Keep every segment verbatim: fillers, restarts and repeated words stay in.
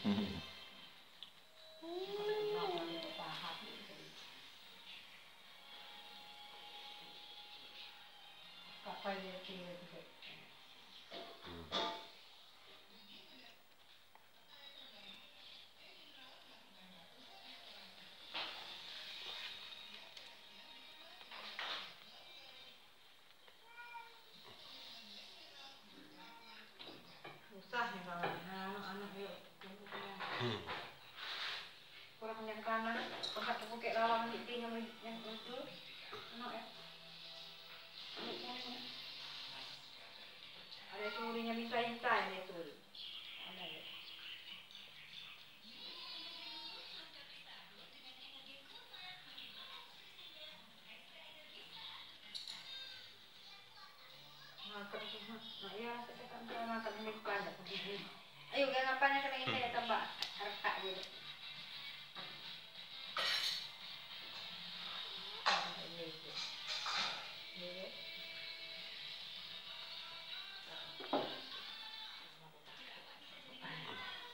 Susah nih kalau anak-anak yuk. Kurang yang kanan, pakai pakai rawang di yang yang itu, anak ya. Ada surinya minta-minta ini suri. Ada ya. Makan semua, nah ya saya kan makan ini banyak begini. Ayo gak ngapain kena ini ya tambah retak gitu.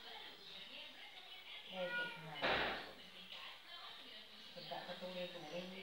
Tidak ketemu itu.